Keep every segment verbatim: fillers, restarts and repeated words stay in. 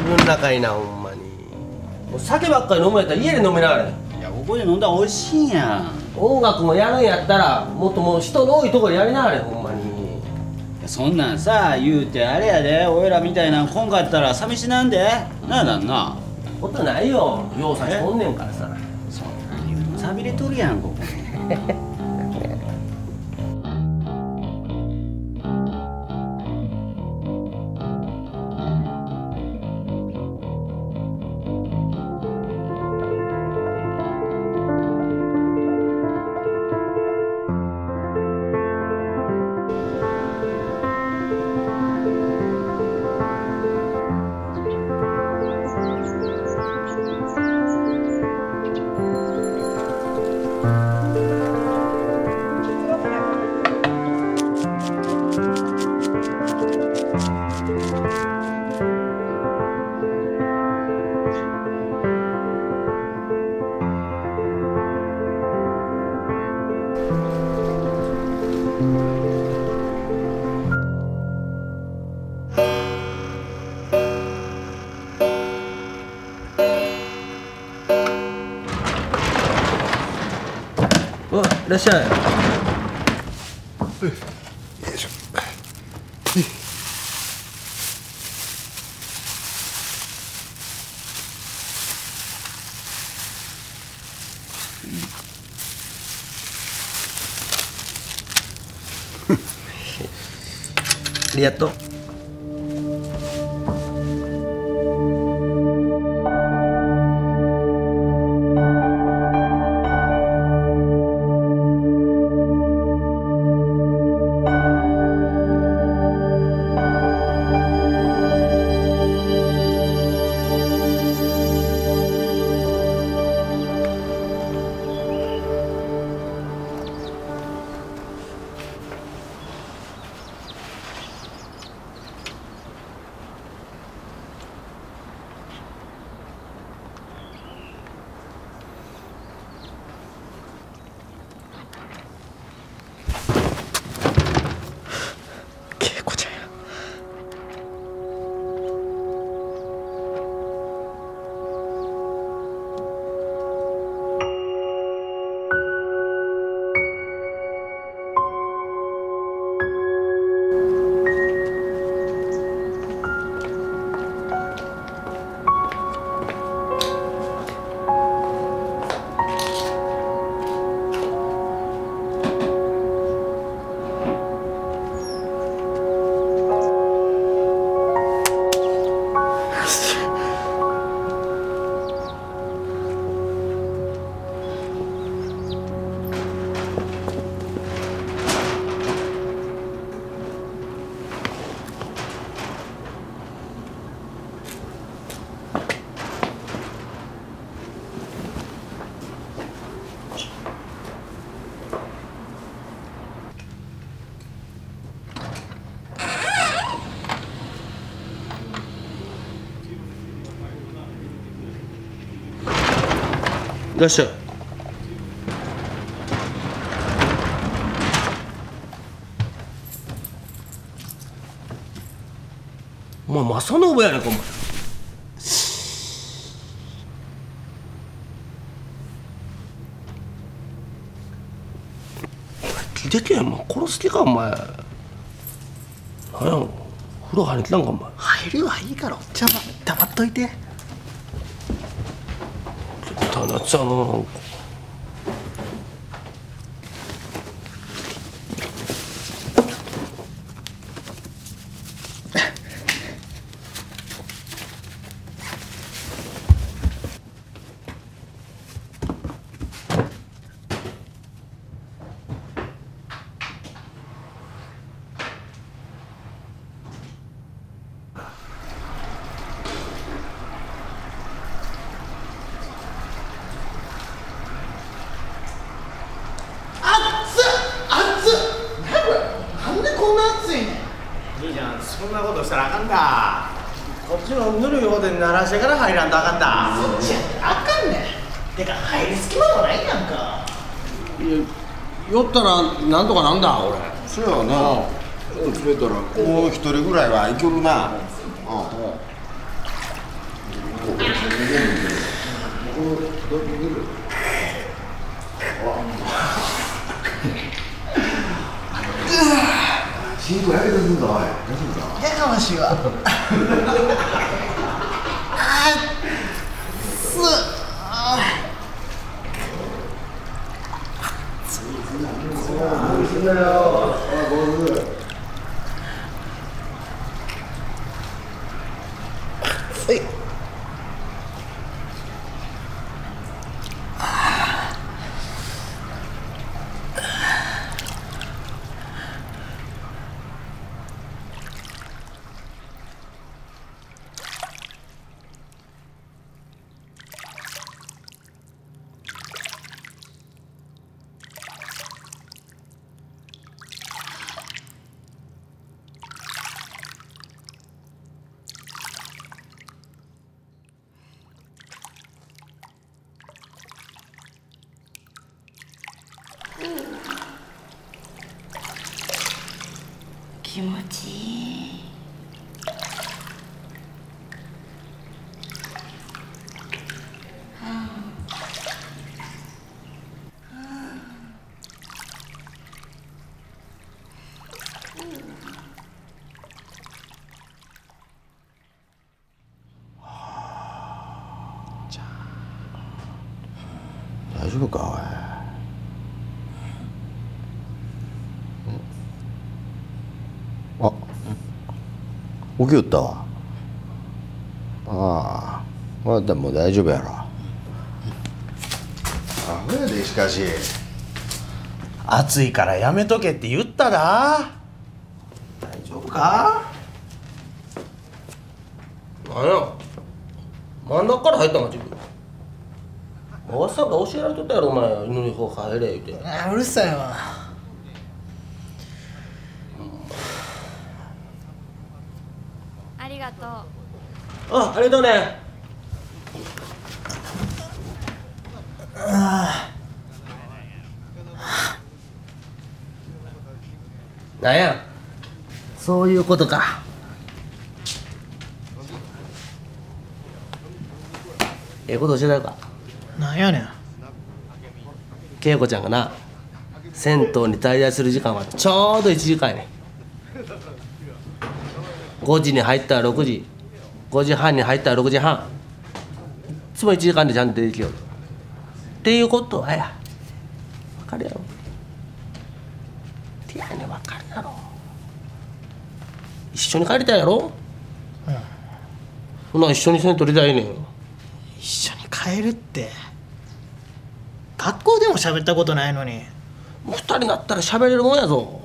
分仲いいなほんまに。もう酒ばっかり飲むやったら家で飲めながら。 いやここで飲んだら美味しいんや。 音楽もやるんやったらもっともう人の多いところやりながらほんまに。 そんなんさ言うてあれやで、俺らみたいなんこんかったら寂しなんでなあなんな。 ことないよ、ようさしおんねんからさ。 そんなん言うても寂れとるやんここ。 うわ、いらっしゃい。 よいしょ。 ありがとう。いらっしゃい。お前正信やねんかお前。聞いてけやん、お前殺す気かお前。なんや風呂入りきたんかお前。 入るはいいからおっちゃんは黙っといて。 たなちゃんのなんか。 兄ちゃんそんなことしたらあかんだ。こっちのぬるい方で鳴らしてから入らんとあかんだ。 そっちやったらあかんねん。てか入る隙間もないやんか。 いや酔ったらなんとかなんだ俺。 そうやな。連れたらもう一人ぐらいはいけるな。 チンコやけどすんぞ、おい。大丈夫か。 やかましいわ。あっつあっい気持ちいい。 大丈夫か、おい。あ、起きよったわ。ああ、まだもう大丈夫やろ。アホやで、しかし。 暑いからやめとけって言っただ。大丈夫か。 なんや真ん中から入ったんか自分。おっさんが教えられとったやろお前、犬に方入れ言うて。 あうるさいわ。 ありがとう。 あ、ありがとうね。なんやそういうことか。ええこと教えたよか。 なんやねん。 恵子ちゃんがな銭湯に滞在する時間はちょうどいちじかんやねん。ごじに入ったらろくじ、ごじはんに入ったらろくじはん、いつもいちじかんでちゃんとできよるっていうことはや分かるやろ。てやねん、分かるやろ。一緒に帰りたいやろ。うん、ほな一緒にせんとりたいねん。 一緒に帰るって学校でも喋ったことないのに。 もう二人になったら喋れるもんやぞ。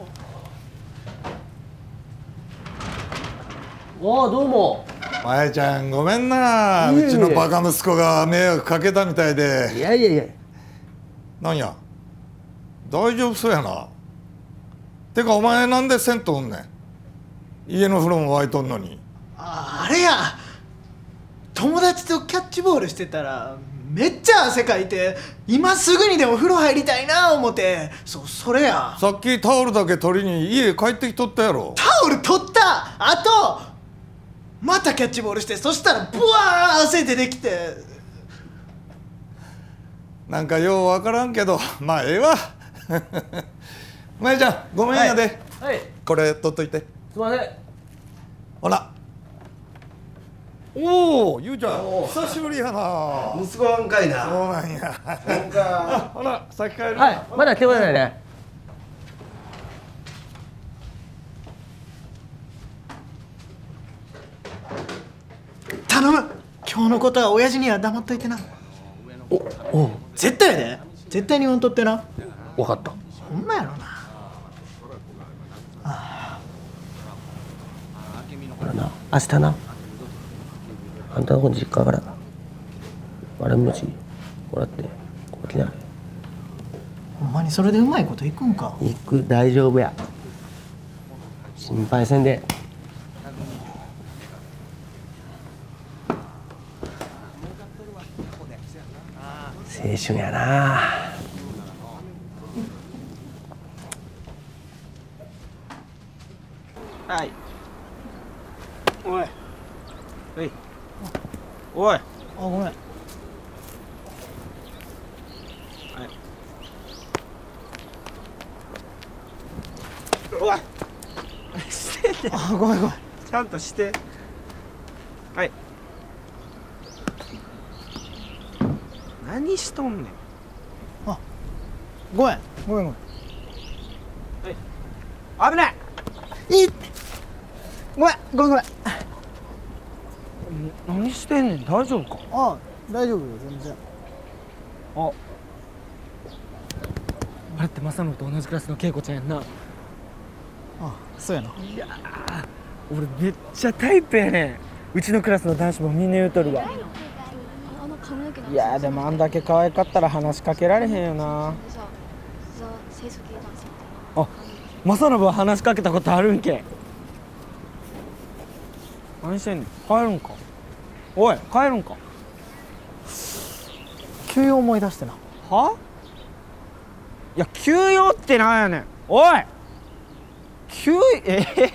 おお、どうも。 まえちゃんごめんな、うちのバカ息子が迷惑かけたみたいいで。 やいやいや。 なんや大丈夫そうやな。てかお前なんで銭湯おんねん。家の風呂も沸いとんのに。 ああれや、友達とキャッチボールしてたらめっちゃ汗かいて、今すぐにでも風呂入りたいな思て。そそれや。 さっきタオルだけ取りに家帰ってきとったやろ。 タオル取った。あとまたキャッチボールして、そしたらブワー汗出てきて。 なんかようわからんけど、まあええわ。まえちゃんごめんやで、 はい、 これ取っといて。 すいません。 ほら。おお、ゆうちゃん久しぶりやな。 息子はんかいな。 そうなんや。あ、ほら先帰る。 はい、まだ来てくださいね。 頼む。今日のことは親父には黙っといてな。 おお、 絶対やで。絶対に言わんとってな。 分かった。 ほんまやろな。 ほらな、明日な、あんたの子の実家からわらび餅もらってここ来な。 ほんまにそれでうまいこといくんか。 行く、大丈夫や。心配せんで。青春やな。 はい。おい。おい。おい。 あ、ごめん。 おいしてんねん。 あごめんごめん。 ちゃんとして。はい。何しとんねん。 あごめんごめんごめん。 危ない。 いいごめんごめんごめん。 何してんねん。大丈夫か。 あ大丈夫よ全然。 ああれって正信と同じクラスの恵子ちゃんやんな。 あそうやな。 いやー俺めっちゃタイプやねん。うちのクラスの男子もみんな言うとるわ。いやーでもあんだけ可愛かったら話しかけられへんよな。あ正信は話しかけたことあるんけ。何してんねん。帰るんか。おい帰るんか。 急に思い出してな。 はいや休養ってなんやねん。おい休えー、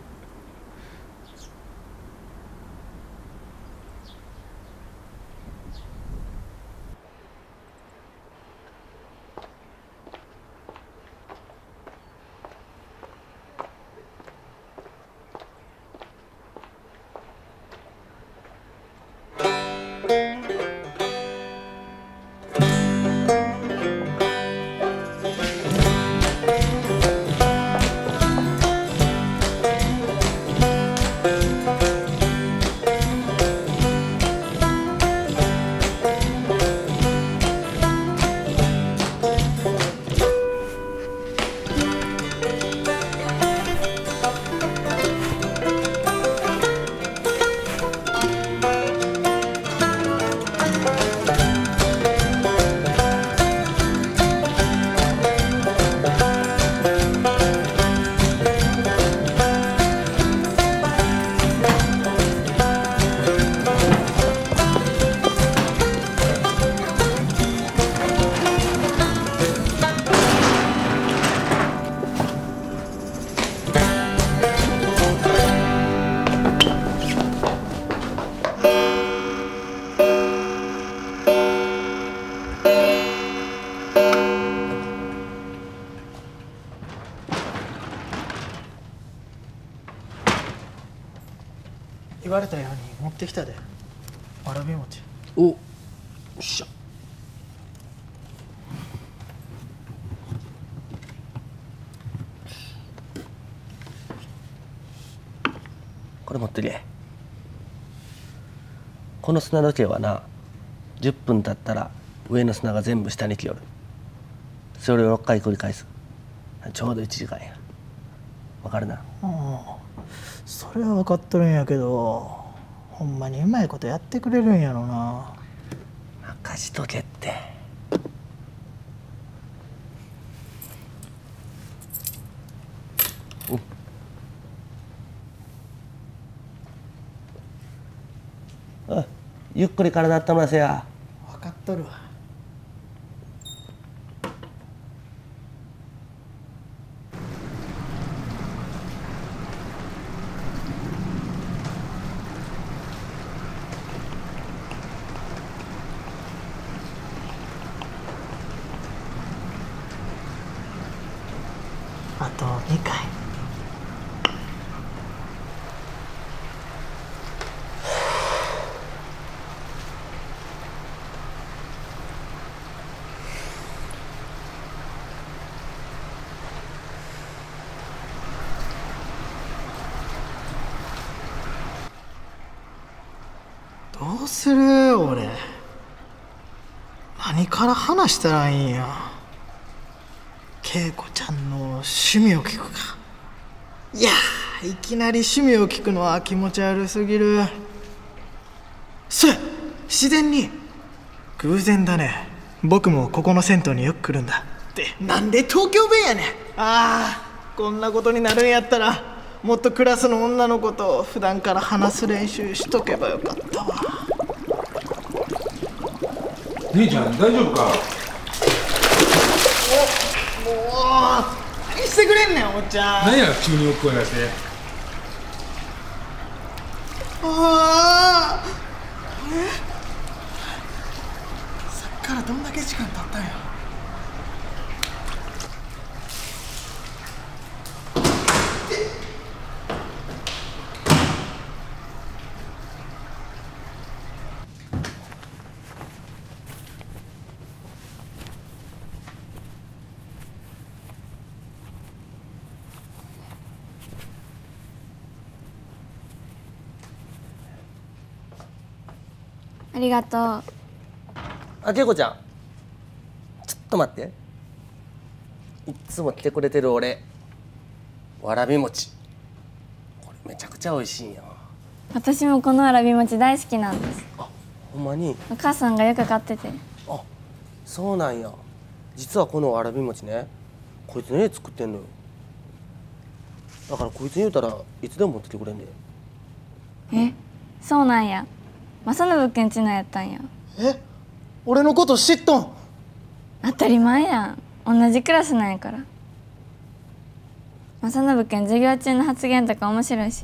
言われたように持ってきたでわらび餅。 おっしゃ。これ持ってけ。この砂時計はなじゅっぷん経ったら上の砂が全部下に来よる。それをろっかい繰り返す。ちょうどいちじかんや。わかるな。 ああそれは分かっとるんやけどほんまにうまいことやってくれるんやろな。 任しとけって。うんあゆっくり体温まらせや。 分かっとるわ。あとにかい。どうする俺。何から話したらいいんや。恵子ちゃんの趣味を聞くか。いやいきなり趣味を聞くのは気持ち悪すぎる。そうや自然に偶然だね。僕もここの銭湯によく来るんだって。なんで東京弁やねん。ああこんなことになるんやったらもっとクラスの女の子と普段から話す練習しとけばよかったわ。 姉ちゃん大丈夫か。 もう何してくれんねんおっちゃん。 何や急に大声出して。 ああえさっきからどんだけ時間経ったんや。 りがとう。 あ、恵子ちゃんちょっと待って。いっつも来てくれてる俺、わらび餅これめちゃくちゃ美味しいんよ。 私もこのわらび餅大好きなんです。 あ、ほんまに。 お母さんがよく買ってて。 あ、そうなんや。実はこのわらび餅ね、こいつね作ってんのよ。だからこいつに言うたらいつでも持ってきてくれんで。 え、そうなんや。正信くんちのやったんや。 え、俺のこと知っとん？ 当たり前やん。同じクラスなんやから。正信くん授業中の発言とか面白いし。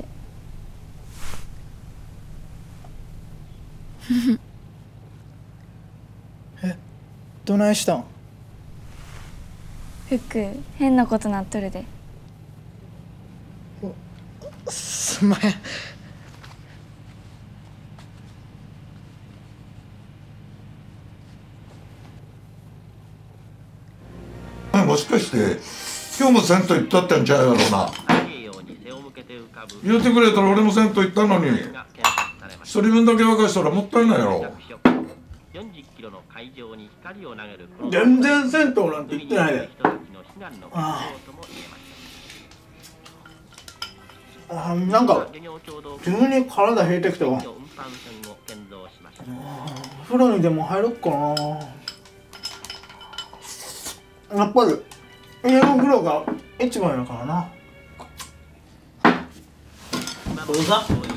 え、どないしたん？ 服変なことなっとるで。 すんまへん。 もしかして今日も銭湯行ったってんちゃうやろうな。言うてくれたら俺も銭湯行ったのに一人分だけ沸かしたらもったいないやろ。 全然銭湯なんて行ってないで。ああ、なんか急に体冷えてきたわ。風呂にでも入ろっかな。やっぱり家の風呂が一番やからな。どうぞ。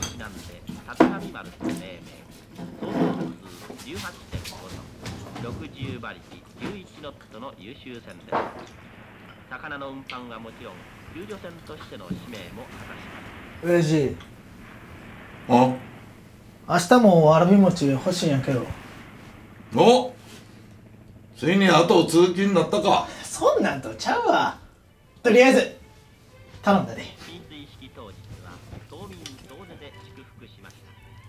ろくじゅうばりきじゅういちノットの優秀船です。魚の運搬はもちろん救助船としての使命も果たします。嬉しい。 あ、 明日もわらび餅欲しいんやけど。 お、ついに後を通勤になったか。 そんなんとちゃうわ。とりあえず頼んだで。 浸水式当日は島民総出で祝福しました。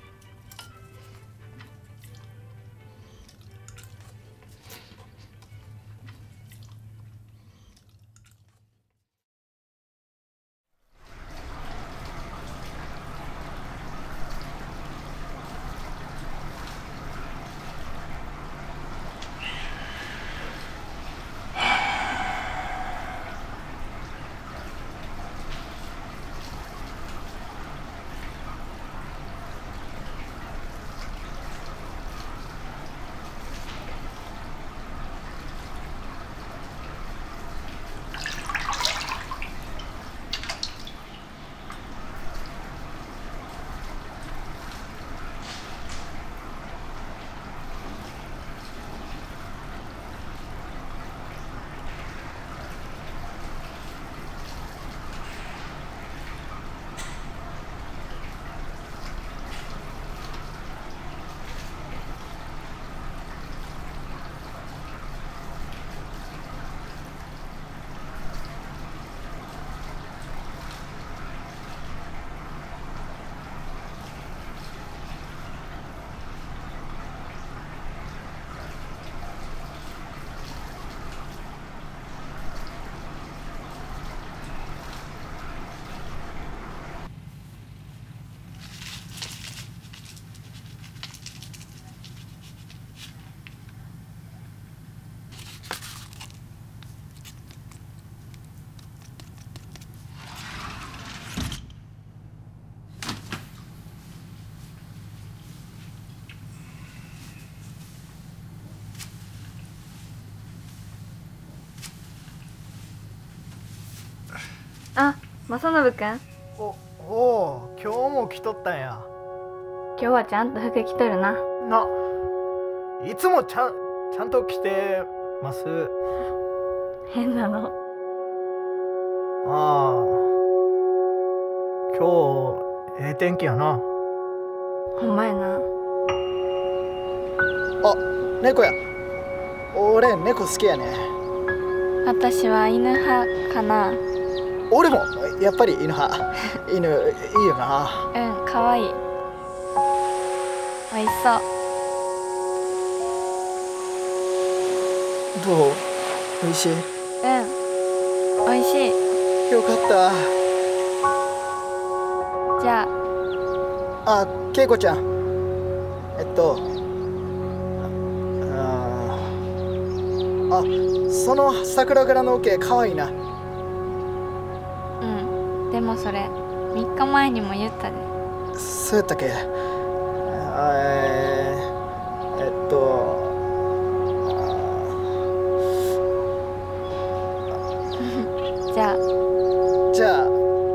あ、正信くん。 おおー、今日も来とったんや。 今日はちゃんと服着とるな。 な、いつもちゃんちゃんと来てます。 変なの。 ああ、今日ええ天気やな。 ほんまやな。 あ、猫や。俺猫好きやね。 私は犬派かな。 俺もやっぱり犬派。犬いいよな。 うん、かわいい。おいしそう。 どう？おいしい？ うん、おいしい。 よかった。 じゃあ。 あ、恵子ちゃん。えっとあ、その桜柄のオケかわいいな。 うん。でもそれみっかまえにも言ったで。 そうやったっけ。えー、えっとじゃあじゃあ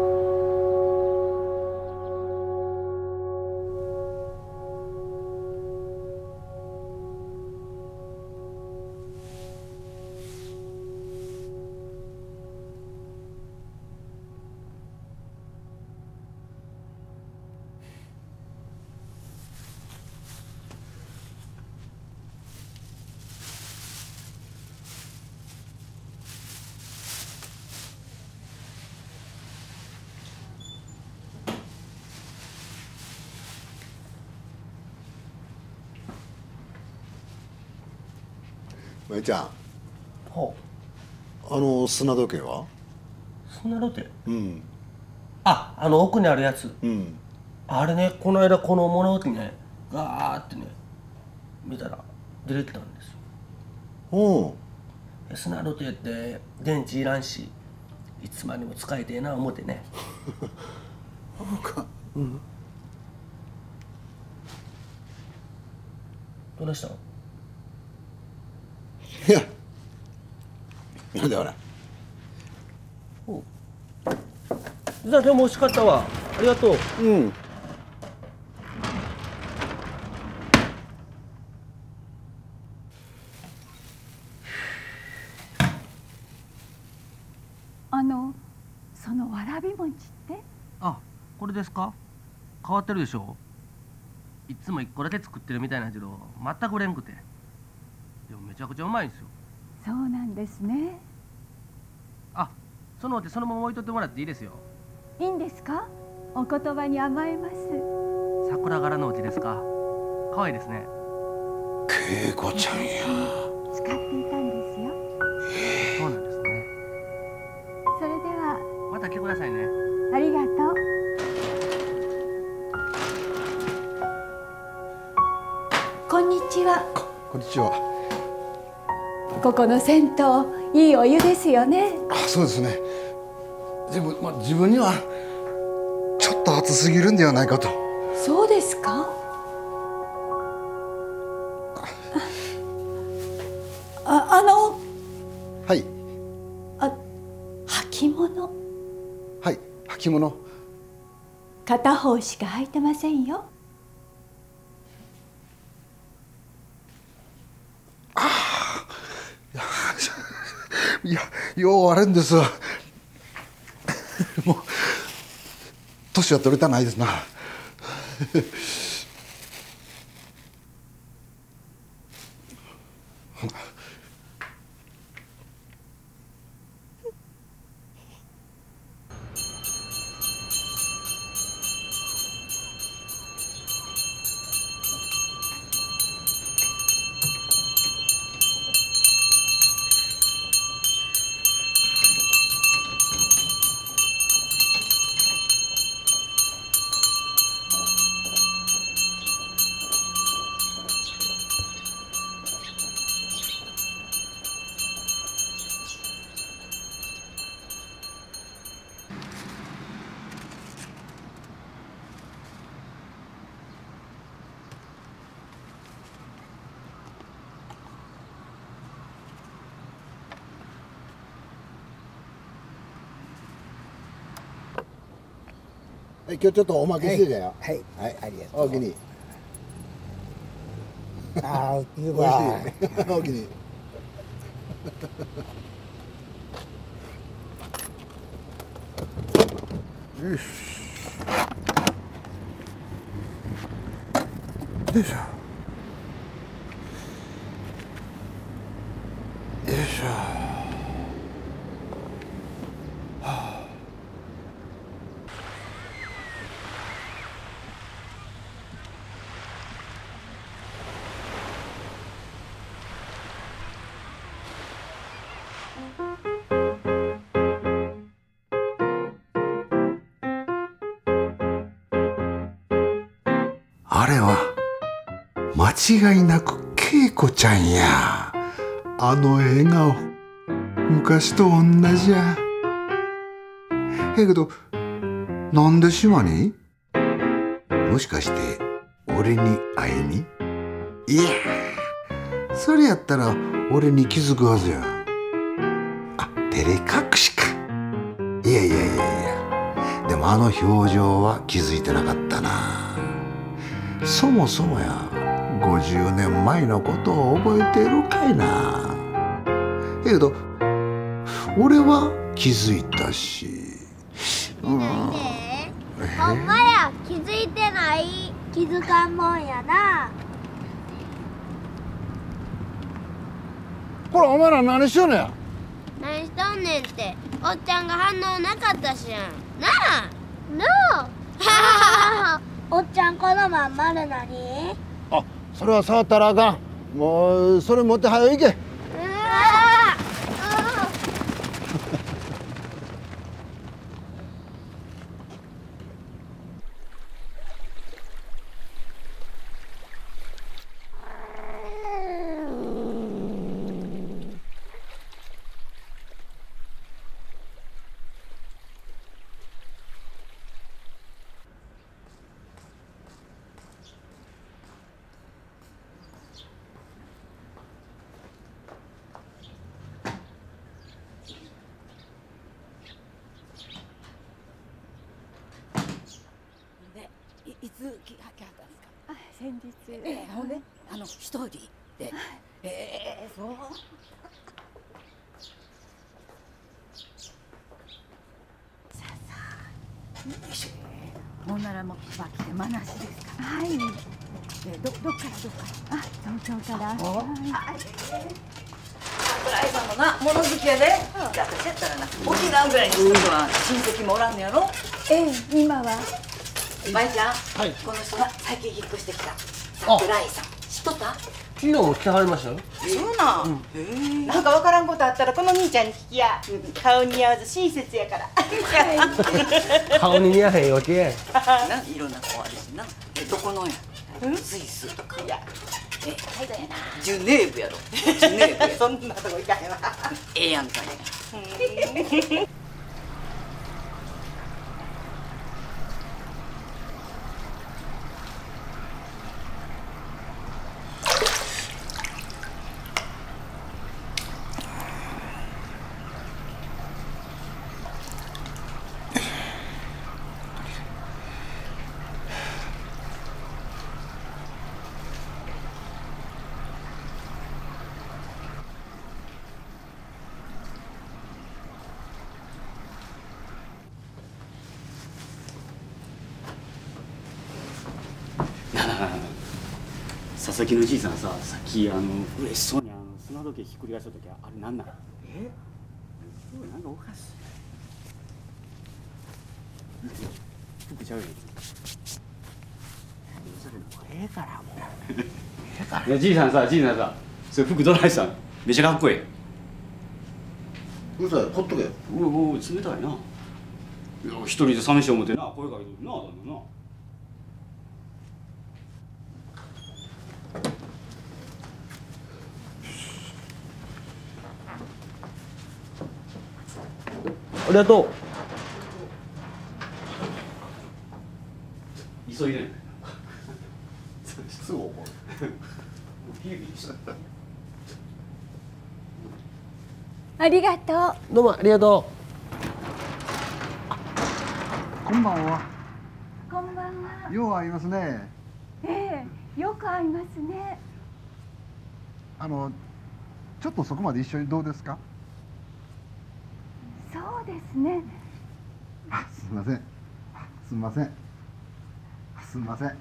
まゆちゃん、 ほあの砂時計は？ う砂時計。 うん。 あ、あの奥にあるやつ。 うん。 あれね、この間この物置ね、ガーってね見たら出てきたんですよ。 おう。 砂時計って電池いらんし、いつまでも使えてえな思ってね。 そうか。 うん。どうしたの？ いや、なんだよほら。 おう。じゃあでも美味しかったわ。ありがとう。 うん。 あのそのわらび餅って？ あ、これですか？変わってるでしょ。いつも一個だけ作ってるみたいなんやけど全く売れんくて、でもめちゃくちゃうまいんですよ。 そうなんですね。 あ、そのお手そのまま置いとってもらっていいですよ。 いいんですか？お言葉に甘えます。 桜柄のお家ですか？可愛いですね。 恵子ちゃんや。 使っていたんですよ。 そうなんですね。 それではまた来てくださいね。 ありがとう。こんにちは。 こんにちは。 ここの銭湯いいお湯ですよね。 あ、そうですね。でも、まあ、自分にはちょっと暑すぎるんではないかと。 そうですか？あ、あのはい。 あ、履物。 はい、履物。 片方しか履いてませんよ。 いや、ようあれんですわ。もう年は取れたないですな。はい、今日ちょっとおまけしてたよ。 はい、はい、ありがとう。 おおきに。 ああ、すごい。 おいしい。おおきに。よし。よいしょ。よいしょ。あれは間違いなく恵子ちゃんや。 あの笑顔昔と同じや。へけどなんで島に？もしかして俺に会いに？いやそれやったら俺に気づくはずや。あ、照れ隠しか。いやいやいやいや、でもあの表情は気づいてなかったな。そもそもやごじゅうねんまえのことを覚えてるかいな。けど俺は気づいたし。うん、 ほんまや、気づいてない。気づかんもんやな。 これお前ら何しようねん。 何しとんねんって、おっちゃんが反応なかったしやん。なあなあおっちゃんこのまんまる何？ あ、それは触ったらあかん。もうそれ持って早いけ。 いつ来はったんですか？ あ、先日。 えー、ほんであの一人で。ええー、そう。さあさあ。よいしょ。ほんならもう脇でまなしですか？ はい。 えー、どどっからどっから？ あ、東京から。はい。 桜井さんもな物好きやで。私やったらな沖縄ぐらいにしとくは親戚もおらんのやろ？ ええ、今は。 舞ちゃん、はい、この人が最近引っ越してきた桜井さん、知っとった？ 昨日も来てはりましたよ。 そうなん、うん、なんかわからんことあったらこの兄ちゃんに聞きや。顔に合わず親切やから顔に似合へん余計いろんな子あるしな。え、どこのや？スイスとか。いや、え、海外やな。ジュネーブやろ。ジュネーブやそんなとこ行かへんわ。 ええやんかや。 佐々木のじいさんさ、さっきあの嬉しそうにあの砂時計ひっくり返した時あれなんなん？え？なんかおかしい。服ちゃうやん。 ええからもう。ええから。 いやじいさんさ、じいさんさ、それ服どないしたん？めちゃかっこいい。 うそや、ほっとけよ。 おお、冷たいな。いや一人で寂しい思ってな、声かけてるな、だんだんな。 ありがとう。 急いでね。 すぐ怒る。 ありがとう。 どうもありがとう。こんばんは。 こんばんは。 よう会いますね。 ええ、よく会いますね。 あのちょっとそこまで一緒にどうですか？ そうですね。 あ、すみません。すみません。すみません。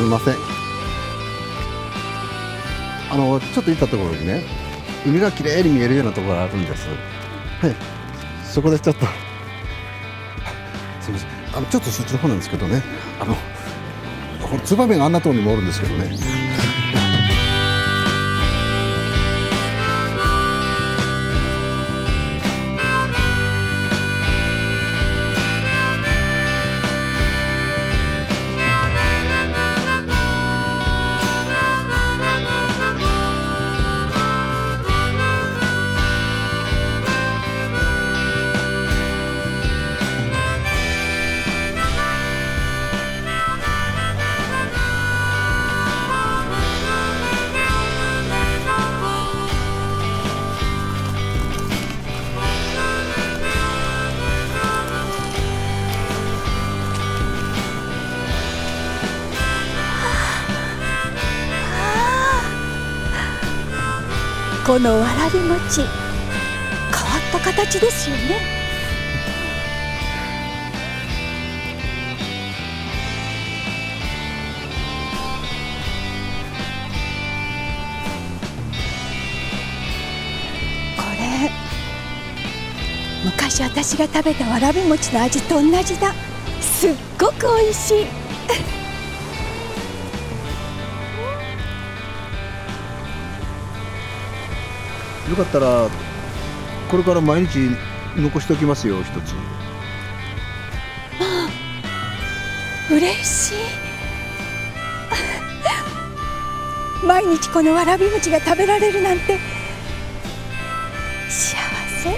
すみません。あのちょっと行ったところにね、海がきれいに見えるようなところがあるんです。はい、そこでちょっとすみません。あのちょっとそっちの方なんですけどね、あのこれツバメがあんなところにもおるんですけどね。 このわらび餅、変わった形ですよね。これ昔私が食べたわらび餅の味と同じだ。すっごくおいしい。 よかったらこれから毎日残しておきますよ、一つ。 ああ、嬉しい。毎日このわらび餅が食べられるなんて幸せ。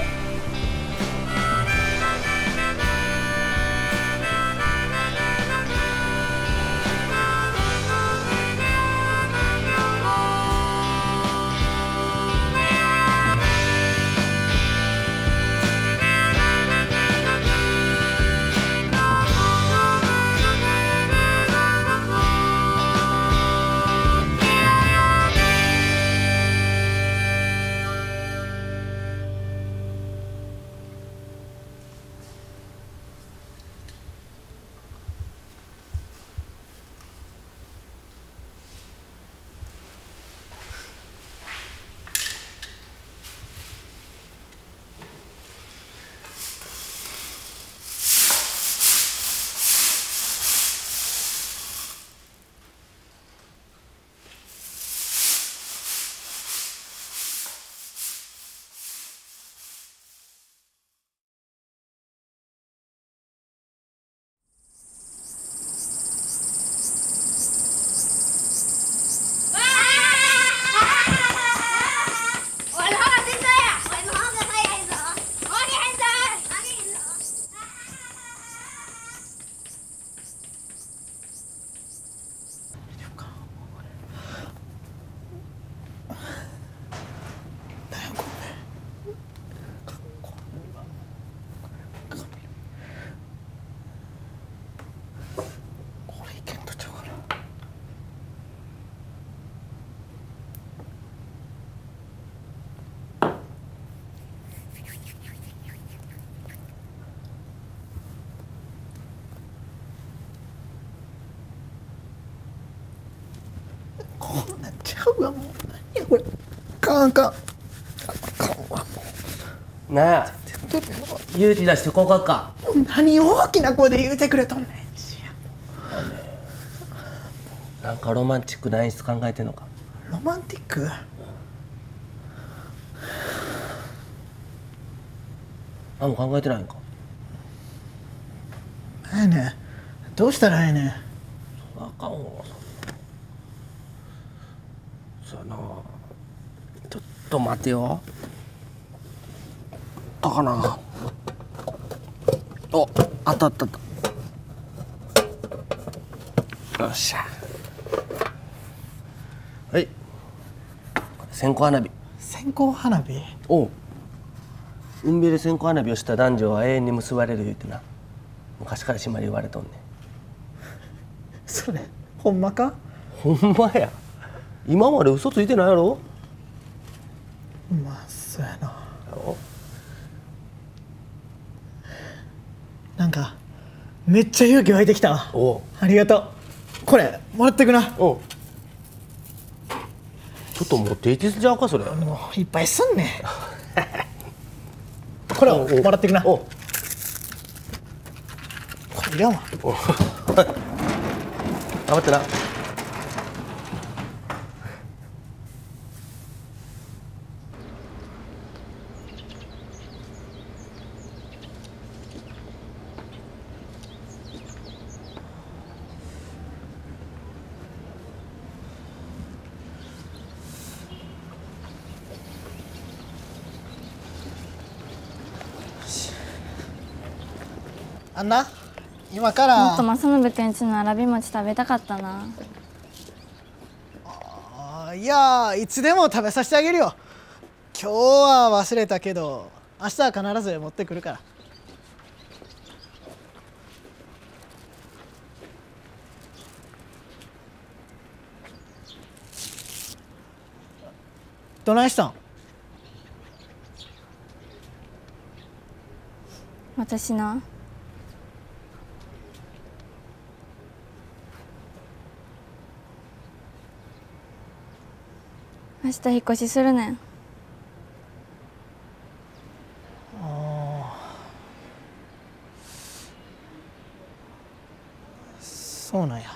こんなんちゃうわ、もう。何やこれ。かんかん。かんわ、もう。なあ。勇気出してこかか。 何大きな声で言うてくれとんねん。 なんかロマンチックな演出考えてんのか。 ロマンティック。 あんま考えてないんか。 なんやねん。どうしたらええねん。 あかんわ。そうやな。ちょっと待てよ。あったかな。お、あったあったあった。よっしゃ。はい。線香花火。 線香花火。 おう。海辺で線香花火をした男女は永遠に結ばれる言うてな。昔から締まり言われとんねん。 それほんまか？ ほんまや。今まで嘘ついてないやろ。 まあそうやな。なんかめっちゃ勇気湧いてきた。 おう。 ありがとう。 これもらってくな。 おう、ちょっと持っていってじゃうかそれ。 もういっぱいすんねこれをもらってくな。 おう、 これいらんわ。 おう頑張ってな。 あんな今からもっと正信くんちのわらび餅食べたかったな。 あいやいつでも食べさせてあげるよ。今日は忘れたけど明日は必ず持ってくるから。どないしたん？ 私な、明日引っ越しするねん。 ああ、そうなんや。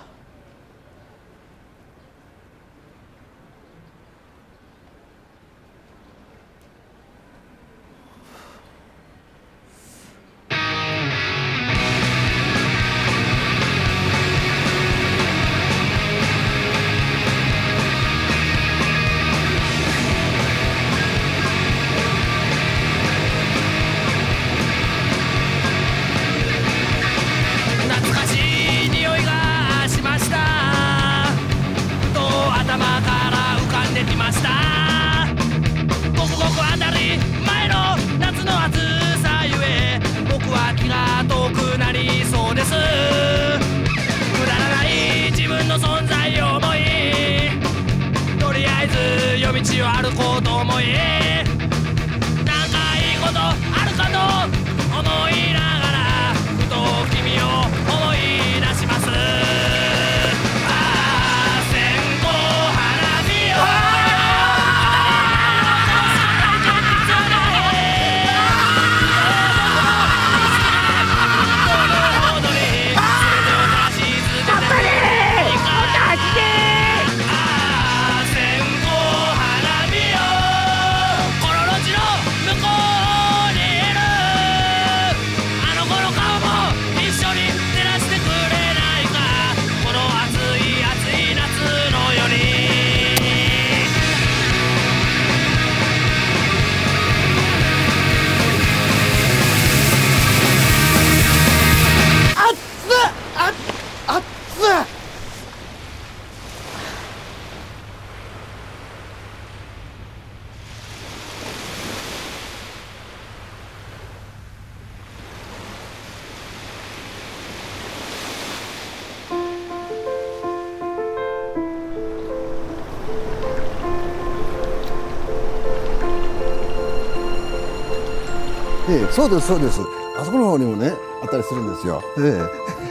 ええ、そうですそうです。あそこの方にもねあったりするんですよ。ええ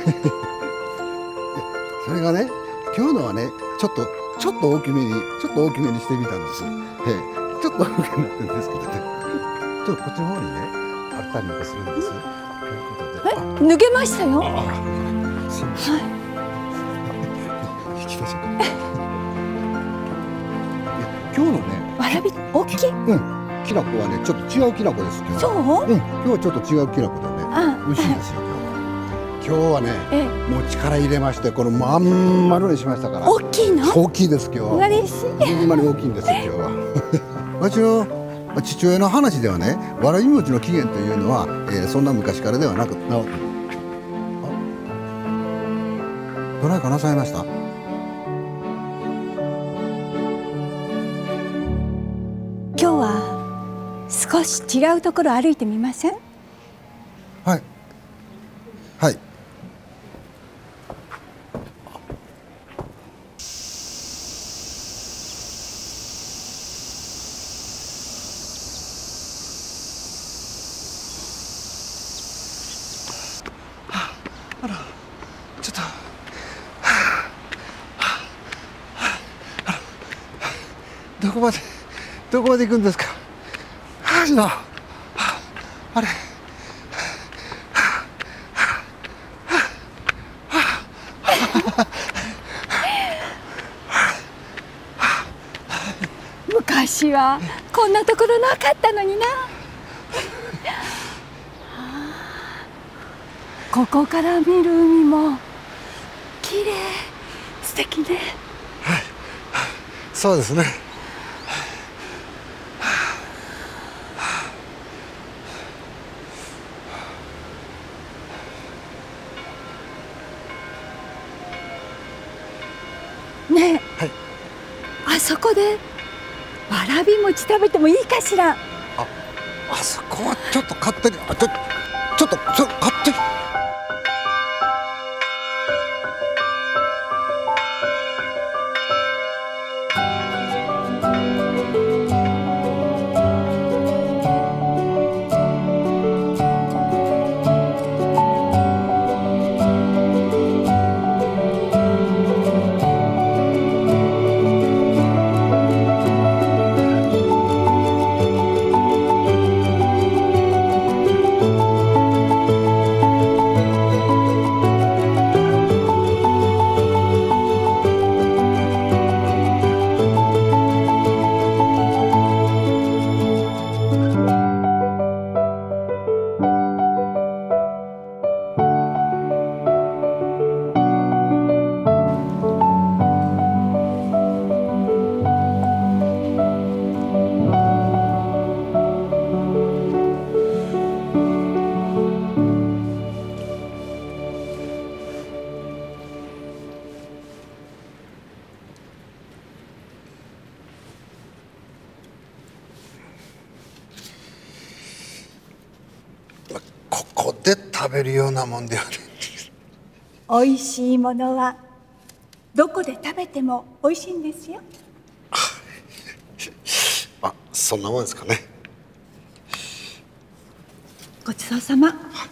それがね今日のはねちょっとちょっと大きめにちょっと大きめにしてみたんです。ええ、ちょっと大きくなってるんですけどね。ちょっとこっちの方にねあったりなんかするんです。 え、脱げましたよ。 ああ、すみません。はい。引きましょうか。いや今日のねわらび大きい。 うん。きな粉はねちょっと違うきな粉です今日。 そう？ うん。今日はちょっと違うきな粉でね美味しいんですよ今日。今日はね、ええ、もう力入れましてこのまん丸にしましたから。 大きいの？ 大きいです今日。 嬉しい。 ほんまに大きいんですよ今日は。わしの父親の話ではね、わらび餅の起源というのは、えー、そんな昔からではなく、などないかなさいました？ 今日は少し違うところ歩いてみません？ はい。はい。 あら、ちょっと、はあ、 どこまでどこまで行くんですか。はあ、のあれ昔はこんなところなかったのにな。ここから見る海も綺麗、素敵ね。 はい、そうですね。 ねえ、 はい、 あそこでわらび餅食べてもいいかしら。 あ、あそこはちょっと勝手に、あ、ちょちょっとそれ勝手に。ここで食べるようなもんではない。 美味しいものはどこで食べても美味しいんですよ。 あ、そんなもんですかね。 ごちそうさま。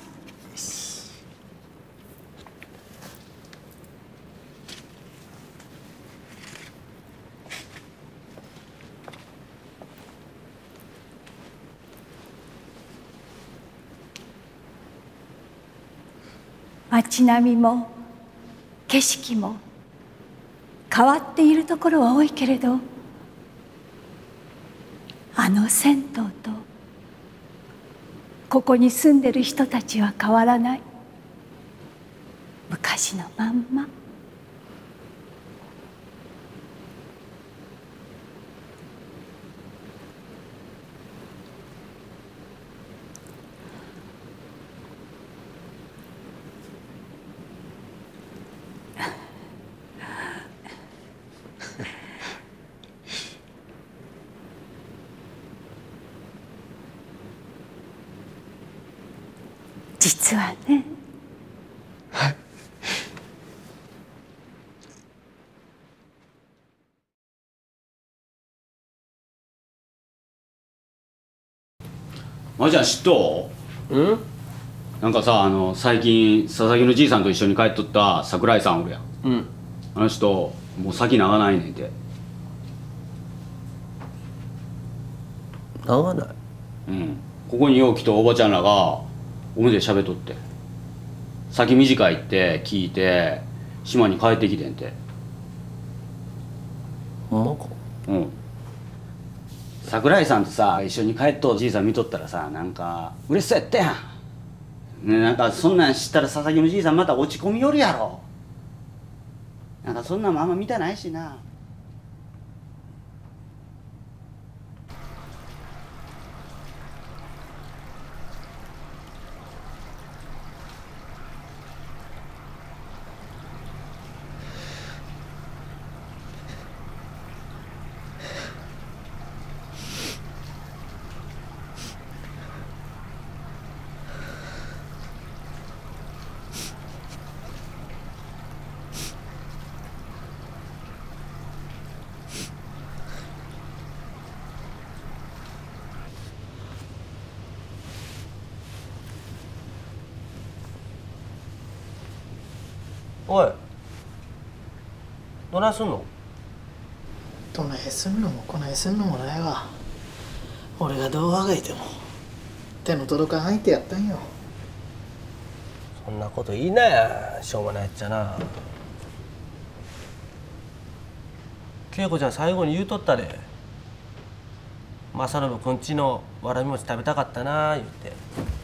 街並みも景色も変わっているところは多いけれど、あの銭湯とここに住んでる人たちは変わらない。昔のまんま。実はね、 はい、 まーちゃん知っとう？うん？なんかさ、あの最近佐々木のじいさんと一緒に帰っとった桜井さんおるやん。うん。あの人もう先長ないねんて。 長ない？ うん。ここによう来とおばちゃんらがおめで喋っとって、先短いって聞いて島に帰ってきてんて。 ほんまか？ うん。桜井さんとさ一緒に帰っとじいさん見とったらさ、なんか嬉しそうやったやん、ね、なんかそんなん知ったら佐々木のじいさんまた落ち込みよるやろ。なんかそんなんもあんま見たないしな。 おい、どないすんの？ どないすんのもこないすんのもないわ。俺がどうあがいても手の届かん相手やったんよ。 そんなこと言いなや、しょうもないやっちゃな。恵子ちゃん最後に言うとったで、正信くんちのわらび餅食べたかったな言って。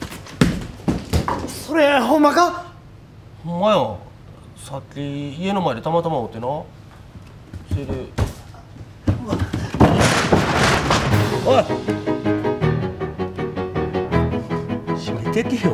それほんまか？ ほんまよ。さっき家の前でたまたまおってな。それでおい閉めててよ。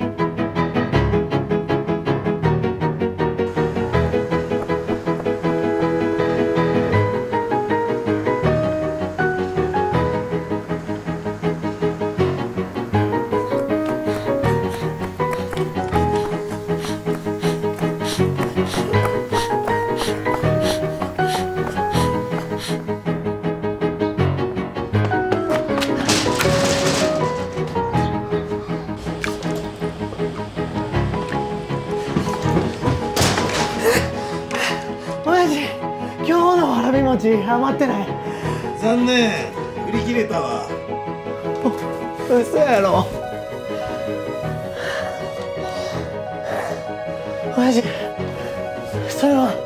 余ってない。 残念、売り切れたわ。 嘘やろ。親父、それは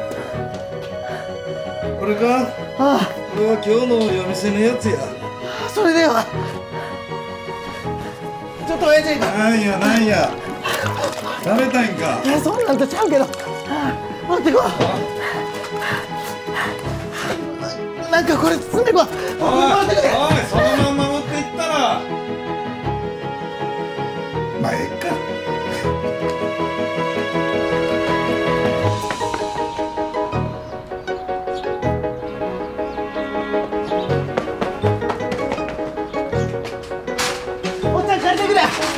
これか？ ああ、 これは今日の夜店のやつや。 それではちょっと親父。 なんやなんや、食べたいんか？ いや、そんなんとちゃうけど、持ってこう。なんかこれ包んでこい。 おいおい、そのまんま持っていったら。まあええか。 おっちゃん借りてくれ。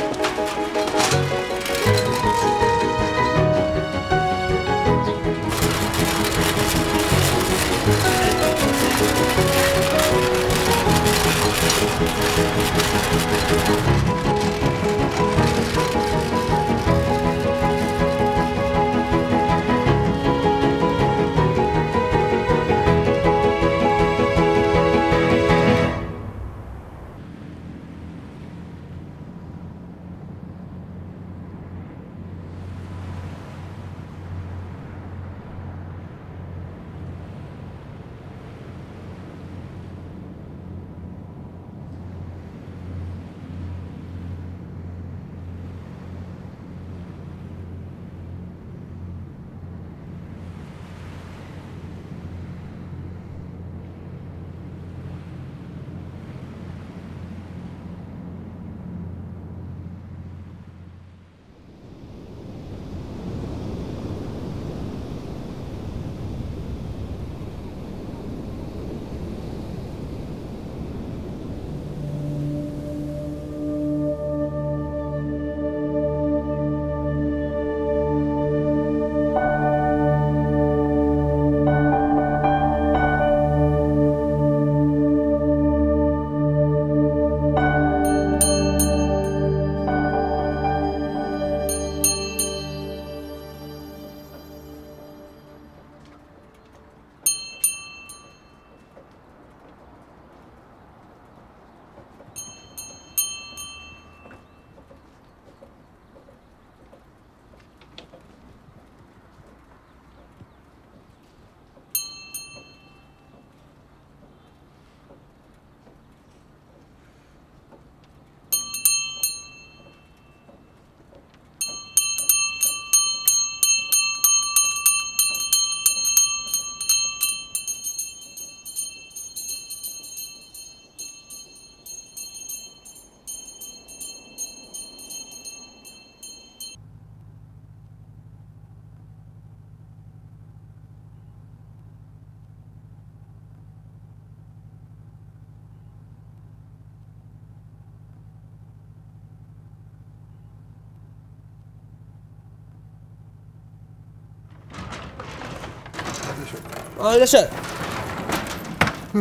あ、いらっしゃい。 うん。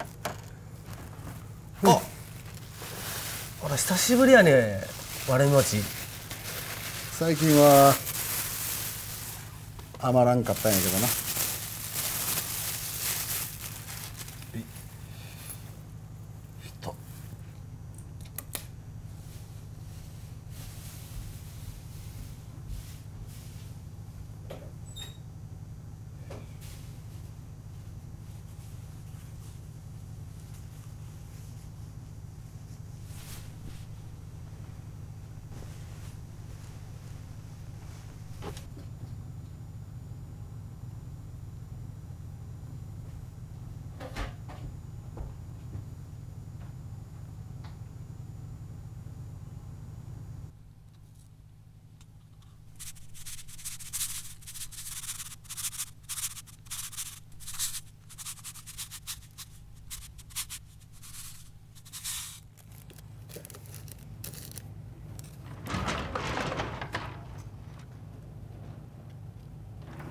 あ、あら久しぶりやね、わらび餅。 最近は余らんかったんやけどな。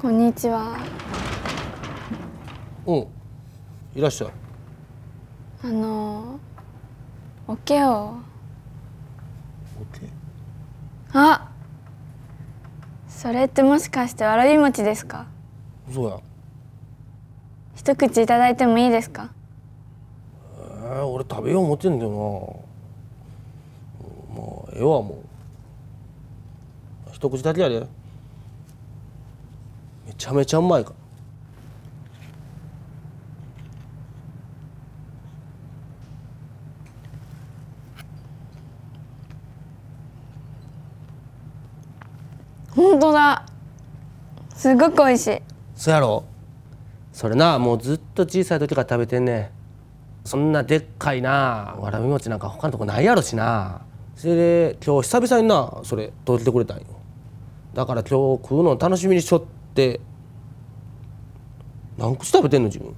こんにちは。 うん、いらっしゃい。 あのおけを。 おけ。 あ、それってもしかしてわらび餅ですか？ そうや。 一口いただいてもいいですか？ えー、俺食べよう思ってんだよな。もうええわもう。一口だけやで。めちゃめちゃうまいから。 本当だ。すごく美味しい。 そやろ。それな、もうずっと小さい時から食べてんねん。そんなでっかいなわらび餅なんか他のとこないやろしな。それで今日久々になそれ届けてくれたんよ。だから今日食うの楽しみにしとって。何口食べてんの自分。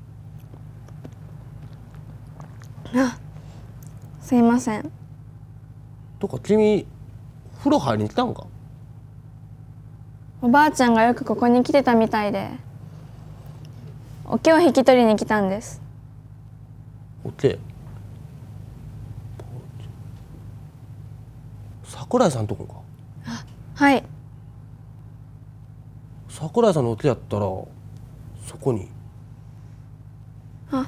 あ、すいません。 とか君風呂入りに来たんか？ おばあちゃんがよくここに来てたみたいで、おけを引き取りに来たんです。 おけ？桜井さんとこか？ あ、はい。 桜井さんのおけやったらそこに。 あ。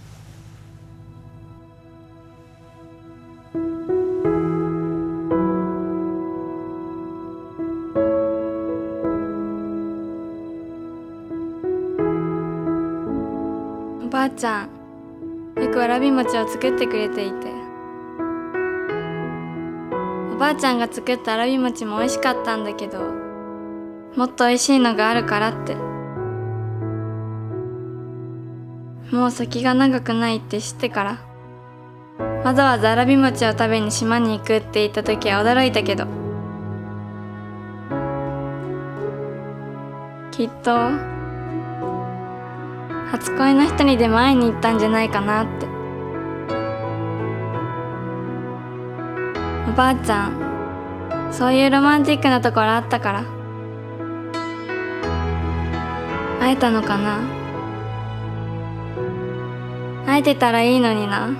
おばあちゃん、よくわらび餅を作ってくれていて、おばあちゃんが作ったわらび餅も美味しかったんだけど、もっと美味しいのがあるからって。もう先が長くないって知ってから、わざわざわらび餅を食べに島に行くって言った時は驚いたけど、きっと初恋の人にでも会いに行ったんじゃないかなって。おばあちゃん、そういうロマンティックなところあったから会えたのかな。会えてたらいいのにな。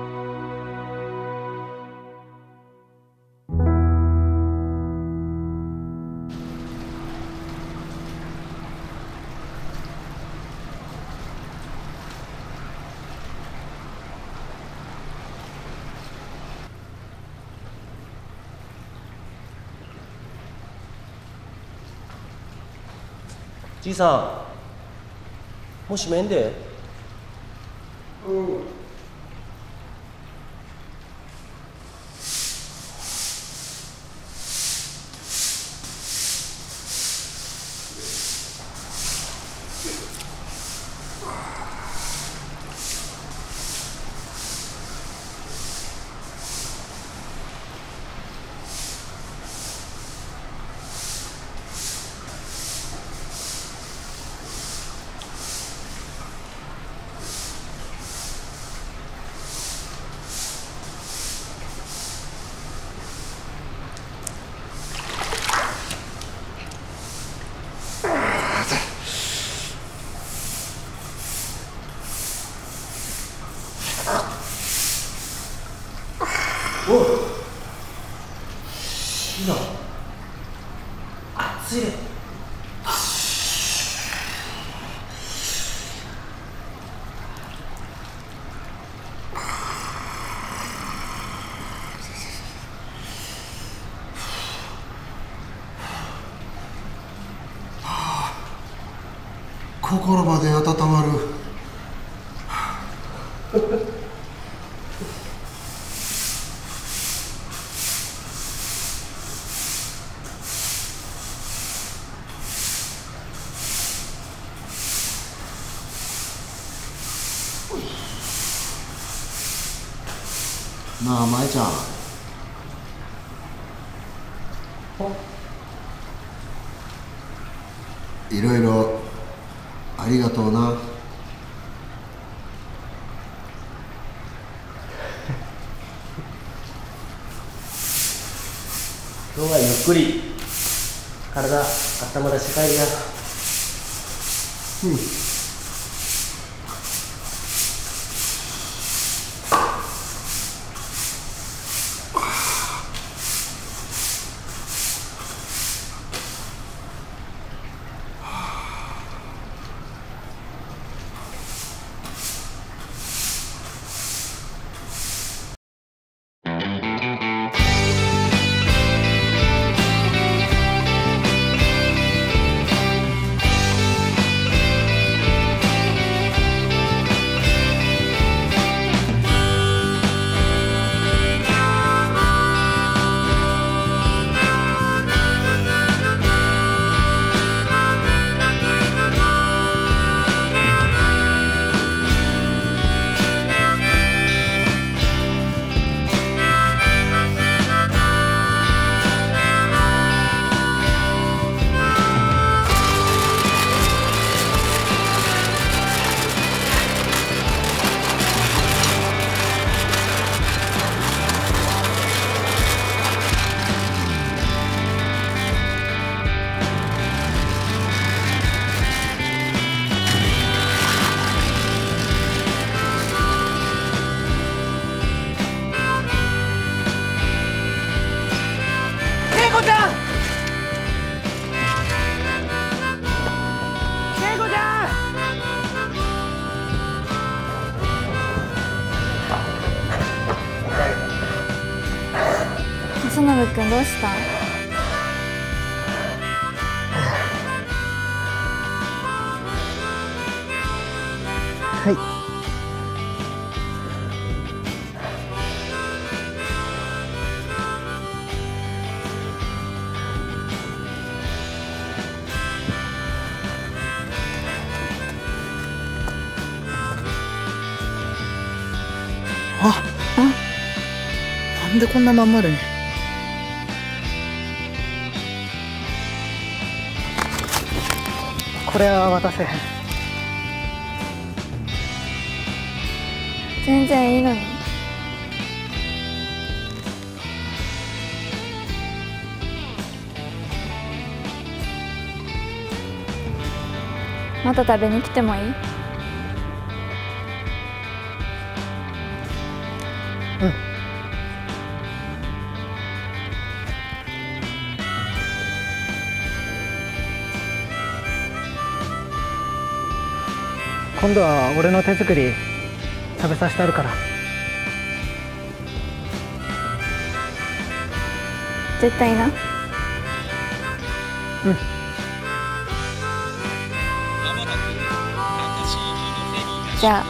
じいさん、もしめんで。うん。おい、いいな。熱いで。 心まで温まる。なあ舞ちゃん、いろいろありがとうな。 今日はゆっくり体温まらして帰りや。 正信君どうした？ はい。あ、あ、なんでこんなまん丸ね。これは渡せへん。 全然いいのに。また食べに来てもいい？ うん。今度は俺の手作り食べさせてあるから。 絶対な。うん。じゃあ。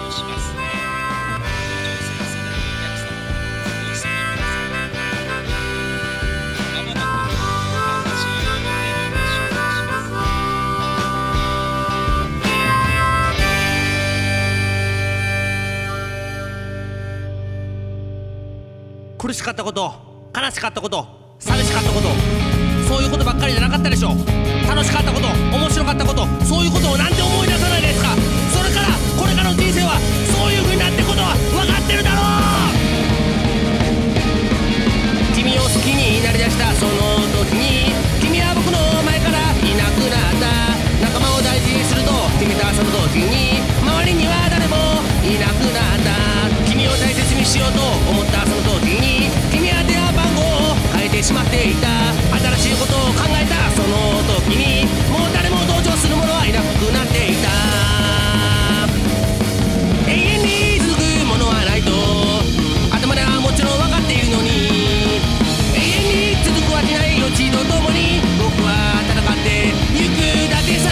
苦しかったこと、悲しかったこと、寂しかったこと、そういうことばっかりじゃなかったでしょ。楽しかったこと、面白かったこと、そういうことをなんで思い出さないですか。それからこれからの人生はそういう風になってことは分かってるだろう。君を好きになりだしたその時に、君は僕の前からいなくなった。仲間を大事にすると決めたその時に、周りには誰もいなくなった。君を大切にしようと思ったその時に、君は電話番号を変えてしまっていた。新しいことを考えたその時に、もう誰も同情する者はいなくなっていた。永遠に続くものはないと頭ではもちろん分かっているのに、永遠に続くわけない命とともに僕は戦ってゆくだけさ。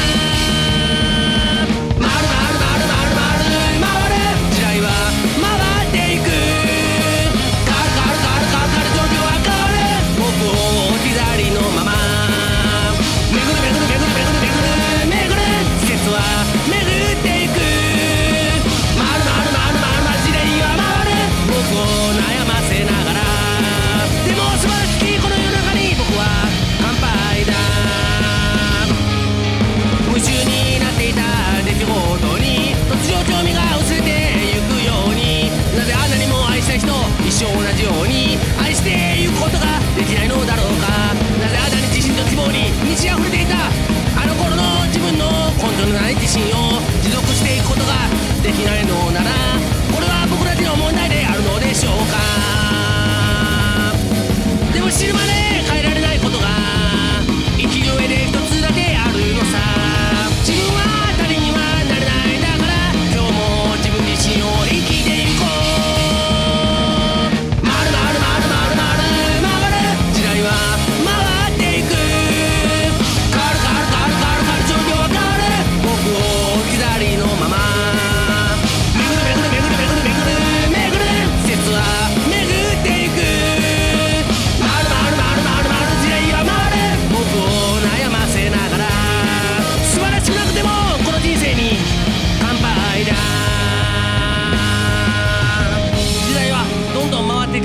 回る回る回る回る回る回る、時代は回っていく。変わる変わる変わる変わる変わる、状況は変わる。僕を置き去りのまま巡る巡る巡る巡る巡る巡る、季節は巡っていく。回る回る回る回る回る、時代は回る。僕を悩ませながら、でも素晴らしきこの世の中に僕は乾杯だ。夢中になっていた出来事に突如興味が薄れてゆくように、なぜあんなにも愛した人一生同じように愛してゆくことができないのだろうか。なぜあんなに自信と希望に満ち溢れていたあの頃の自分の根性のない自信を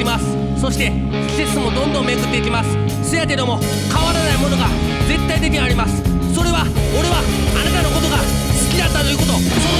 ます。そして季節もどんどん巡っていきます。せやけども変わらないものが絶対的にあります。それは俺はあなたのことが好きだったということ、その